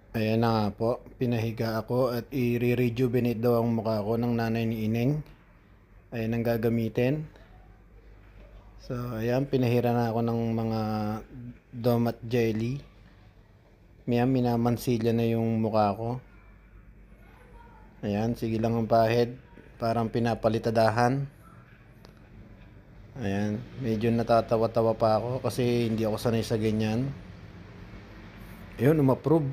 Ayan na nga po, pinahiga ako at i-rejuvenate daw ang mukha ko ng nanay ni Ineng. Ayan ang gagamitin. So, ayan, pinahira na ako ng mga domat jelly. Minamansilya na yung mukha ko. Ayan, sige lang ang pahid. Parang pinapalitadahan. Ayan, medyo natatawa-tawa pa ako kasi hindi ako sanay sa ganyan. Ayun, umapprove.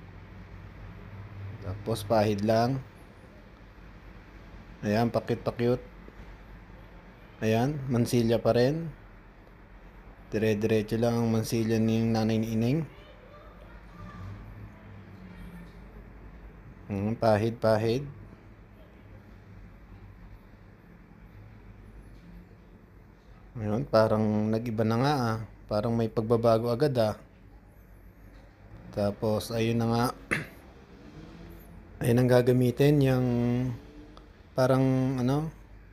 Tapos pahid lang. Ayan, pakit-pakit. Ayan, mansilya pa rin. Dire-diretso lang ang mansilya ni nanay ni Ineng. Pahid. Ayun, parang nag-iba na nga ah. Parang may pagbabago agad ah. Tapos ayun na nga. Ayun ang gagamitin yung parang ano,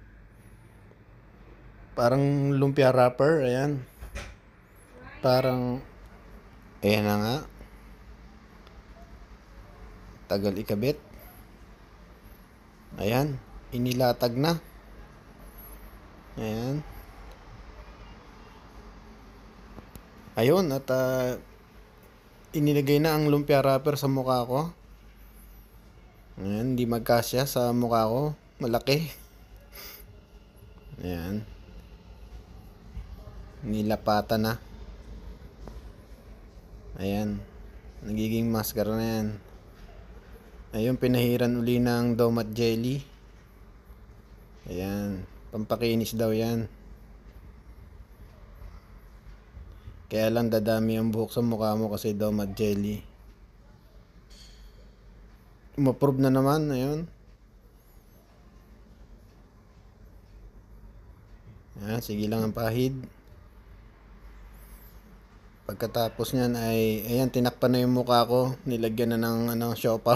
parang lumpia wrapper. Ayan. Parang ayan na nga. Tagal ikabit. Ayan, inilatag na. Ayan. Ayun, at inilagay na ang lumpia wrapper sa mukha ko. Ayan, hindi magkasya sa mukha ko. Malaki. Ayan. Nilapatan na. Ayan. Nagiging maskara na yan. Ayun, pinahiran uli ng domat jelly. Ayan. Pampakinis daw yan. Kaya lang dadami ang buhok sa mukha mo kasi domat jelly. Umaprove na naman. Ayun. Ayan, sige lang ang pahid. Pagkatapos niyan ay, ayan, tinakpan na yung mukha ko. Nilagyan na ng siopaw.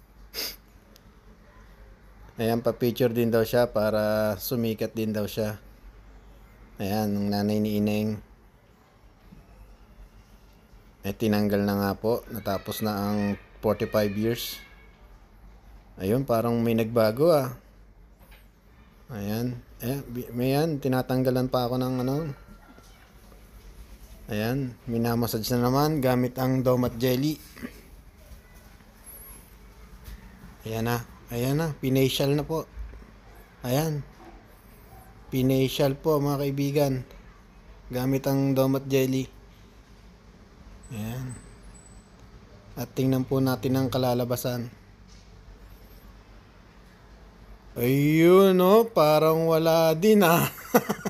Ayan, pa-picture din daw siya para sumikat din daw siya. Ayan, ng nanay ni Ineng. Tinanggal na nga po. Natapos na ang 45 years. Ayun, parang may nagbago ah. Ayan. Ayan, tinatanggalan pa ako ng Ayan, minamassage na naman gamit ang domat jelly. Ayan na, pinacial na po. Ayan, pinacial po mga kaibigan. Gamit ang domat jelly. Ayan. At tingnan po natin ang kalalabasan. Ayun parang wala din ah.